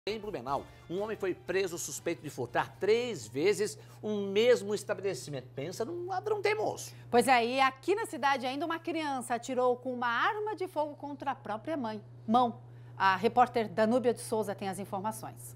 Em Blumenau, um homem foi preso suspeito de furtar 3 vezes um mesmo estabelecimento. Pensa num ladrão teimoso. Pois é, e aqui na cidade ainda uma criança atirou com uma arma de fogo contra a própria mão. A repórter Danúbia de Souza tem as informações.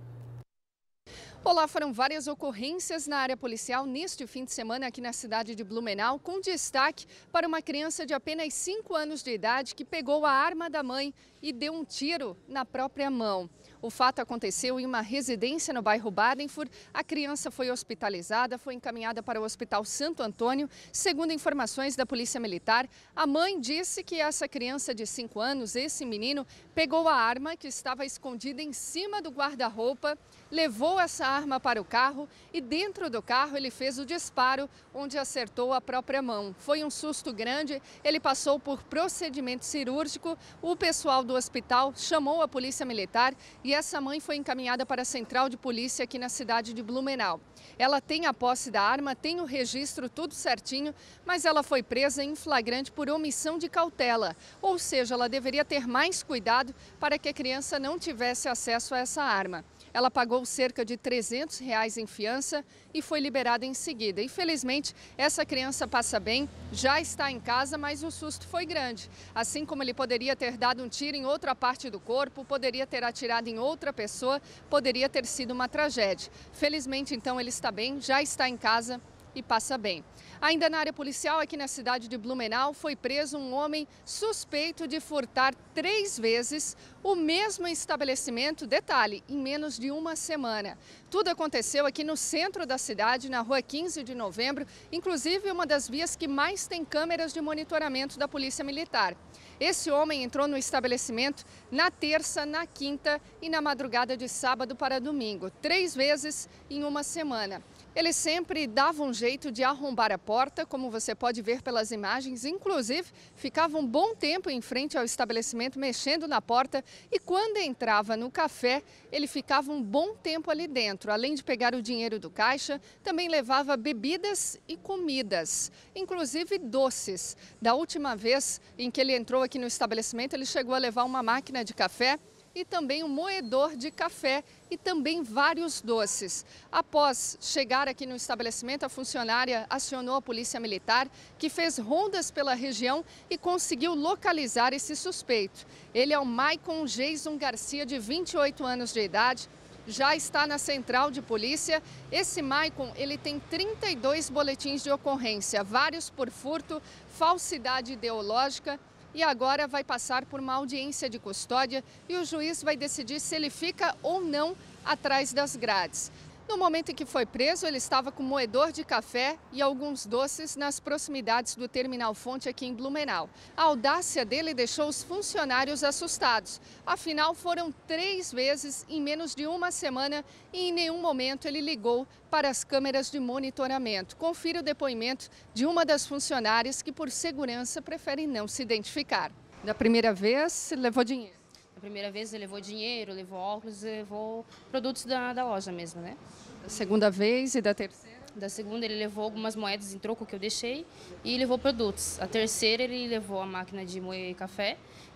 Olá, foram várias ocorrências na área policial neste fim de semana aqui na cidade de Blumenau, com destaque para uma criança de apenas 5 anos de idade que pegou a arma da mãe e deu um tiro na própria mão. O fato aconteceu em uma residência no bairro Badenfurt. A criança foi hospitalizada, foi encaminhada para o Hospital Santo Antônio. Segundo informações da Polícia Militar, a mãe disse que essa criança de 5 anos, esse menino, pegou a arma que estava escondida em cima do guarda-roupa, levou essa arma para o carro e dentro do carro ele fez o disparo onde acertou a própria mão. Foi um susto grande, ele passou por procedimento cirúrgico, o pessoal do hospital chamou a Polícia Militar e essa mãe foi encaminhada para a Central de Polícia aqui na cidade de Blumenau. Ela tem a posse da arma, tem o registro, tudo certinho, mas ela foi presa em flagrante por omissão de cautela. Ou seja, ela deveria ter mais cuidado para que a criança não tivesse acesso a essa arma. Ela pagou cerca de R$300 em fiança e foi liberada em seguida. Infelizmente, essa criança passa bem, já está em casa, mas o susto foi grande. Assim como ele poderia ter dado um tiro em outra parte do corpo, poderia ter atirado em outra pessoa, poderia ter sido uma tragédia. Felizmente, então, ele está bem, já está em casa e passa bem. Ainda na área policial, aqui na cidade de Blumenau, foi preso um homem suspeito de furtar 3 vezes o mesmo estabelecimento, detalhe, em menos de uma semana. Tudo aconteceu aqui no centro da cidade, na rua 15 de novembro, inclusive uma das vias que mais tem câmeras de monitoramento da Polícia Militar. Esse homem entrou no estabelecimento na terça, na quinta e na madrugada de sábado para domingo, 3 vezes em uma semana. Ele sempre dava um jeito de arrombar a porta, como você pode ver pelas imagens. Inclusive, ficava um bom tempo em frente ao estabelecimento, mexendo na porta. E quando entrava no café, ele ficava um bom tempo ali dentro. Além de pegar o dinheiro do caixa, também levava bebidas e comidas, inclusive doces. Da última vez em que ele entrou aqui no estabelecimento, ele chegou a levar uma máquina de café e também um moedor de café e também vários doces. Após chegar aqui no estabelecimento, a funcionária acionou a Polícia Militar, que fez rondas pela região e conseguiu localizar esse suspeito. Ele é o Maicon Jason Garcia, de 28 anos de idade. Já está na central de polícia. Esse Maicon, ele tem 32 boletins de ocorrência, vários por furto, falsidade ideológica, e agora vai passar por uma audiência de custódia e o juiz vai decidir se ele fica ou não atrás das grades. No momento em que foi preso, ele estava com moedor de café e alguns doces nas proximidades do Terminal Fonte aqui em Blumenau. A audácia dele deixou os funcionários assustados. Afinal, foram 3 vezes em menos de uma semana e em nenhum momento ele ligou para as câmeras de monitoramento. Confira o depoimento de uma das funcionárias que, por segurança, prefere não se identificar. Da primeira vez, levou dinheiro. A primeira vez ele levou dinheiro, levou óculos, levou produtos da loja mesmo, né? Da segunda vez e da terceira? Da segunda ele levou algumas moedas em troco que eu deixei e levou produtos. A terceira ele levou a máquina de moer café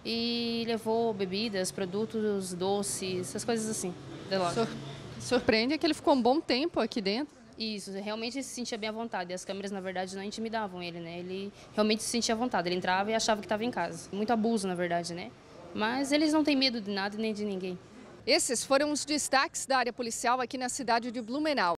e levou bebidas, produtos, doces, essas coisas assim da loja. Surpreende que ele ficou um bom tempo aqui dentro. Isso, realmente se sentia bem à vontade. E as câmeras, na verdade, não intimidavam ele, né? Ele realmente se sentia à vontade. Ele entrava e achava que estava em casa. Muito abuso, na verdade, né? Mas eles não têm medo de nada nem de ninguém. Esses foram os destaques da área policial aqui na cidade de Blumenau.